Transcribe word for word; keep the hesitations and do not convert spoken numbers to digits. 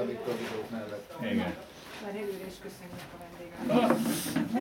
Viktor videók mellett. Igen. Már előre is köszönjük a vendégeket.